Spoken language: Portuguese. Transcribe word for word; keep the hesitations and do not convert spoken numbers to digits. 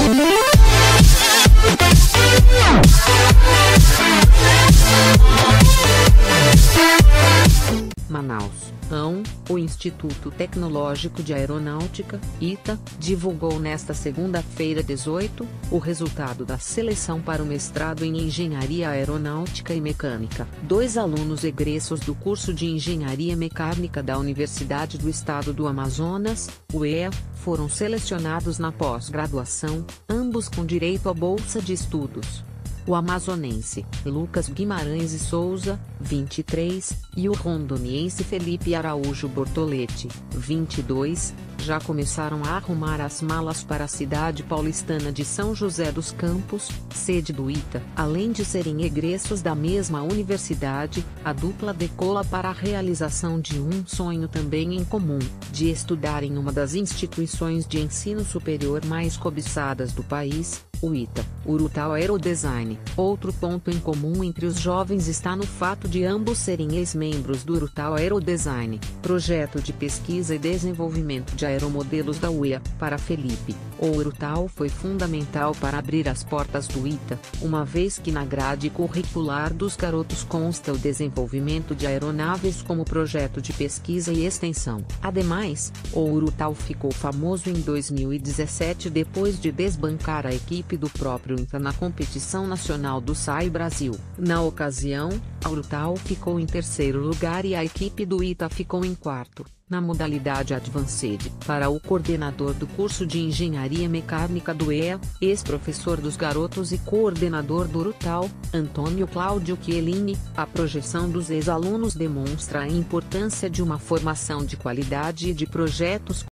Manaus, A N, o Instituto Tecnológico de Aeronáutica, ITA, divulgou nesta segunda-feira dezoito, o resultado da seleção para o mestrado em Engenharia Aeronáutica e Mecânica. Dois alunos egressos do curso de Engenharia Mecânica da Universidade do Estado do Amazonas, U E A, foram selecionados na pós-graduação, ambos com direito à bolsa de estudos. O amazonense, Lucas Guimarães e Souza, vinte e três, e o rondoniense Felipe Araújo Bortoletti, vinte e dois, já começaram a arrumar as malas para a cidade paulistana de São José dos Campos, sede do ITA. Além de serem egressos da mesma universidade, a dupla decola para a realização de um sonho também em comum, de estudar em uma das instituições de ensino superior mais cobiçadas do país, o ITA, Urutau Aerodesign. Outro ponto em comum entre os jovens está no fato de ambos serem ex-membros do Urutau Aerodesign, projeto de pesquisa e desenvolvimento de aeromodelos da U E A. Para Felipe, o Urutau foi fundamental para abrir as portas do ITA, uma vez que na grade curricular dos garotos consta o desenvolvimento de aeronaves como projeto de pesquisa e extensão. Ademais, o Urutau ficou famoso em dois mil e dezessete depois de desbancar a equipe do próprio ITA na competição nacional do S A I Brasil. Na ocasião, a Urutau ficou em terceiro lugar e a equipe do ITA ficou em quarto, na modalidade Advanced. Para o coordenador do curso de Engenharia Mecânica do E A, ex-professor dos garotos e coordenador do Urutau, Antônio Cláudio Chiellini, a projeção dos ex-alunos demonstra a importância de uma formação de qualidade e de projetos